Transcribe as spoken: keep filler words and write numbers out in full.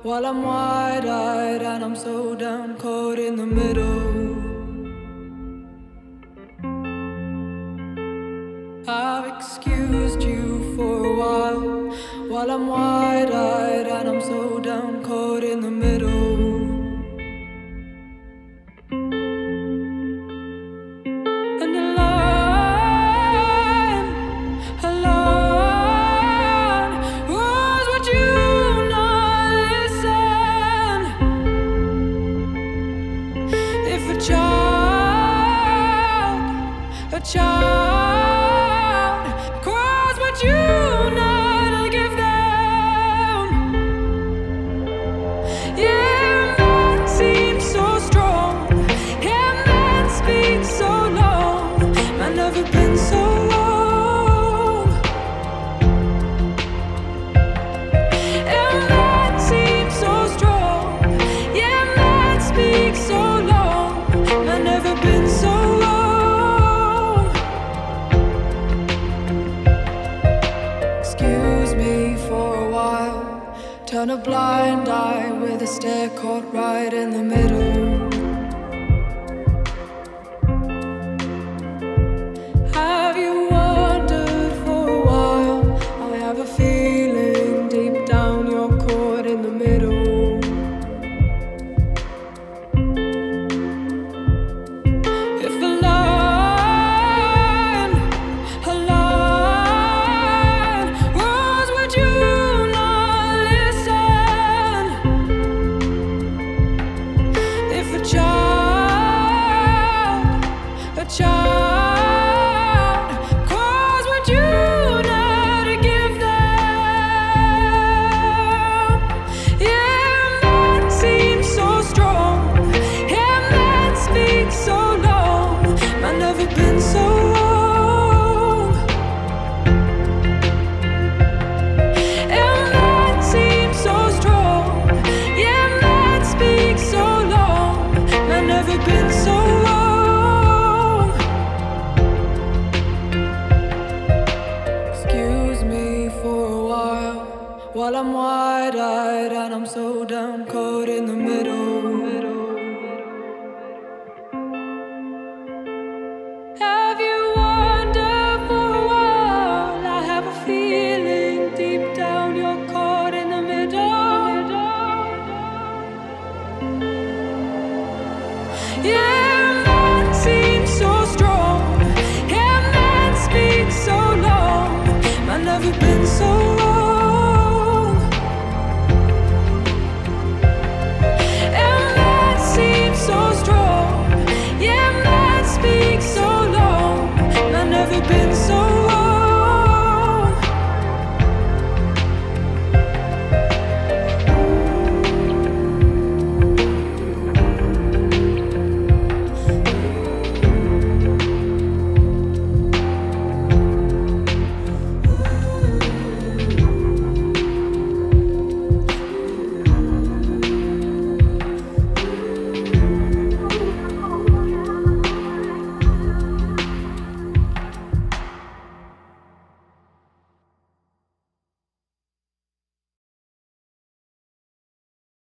while I'm wide-eyed and I'm so down, caught in the middle. I've excused you for a while, while I'm wide-eyed and I'm so down, caught in the middle. And a line, a line was, would you not listen? If a child, a child cries, would you not give them? Yeah, man seems so strong, yeah, man speaks so long, man never been so wrong. Yeah, man seems so strong, yeah, man speaks so long, man never been so wrong. Excuse me for a while, turn a blind eye with a stare caught right in the middle. Have you wondered for a while? I have a feeling deep down you're caught in the middle. If a line, a line was, would you not listen? If a child, a child cries, would you not give them? Yeah, man seems so strong, yeah, man speaks so long, man never been so wrong. Yeah, man seems so strong, yeah, man speaks so long, man never been so wrong. Excuse me for a while, while I'm wide-eyed and I'm so down, caught in the middle. Have you wondered for a while? I have a feeling deep down you're caught in the middle. Yeah, man seems so strong, yeah, man speaks so long, man never been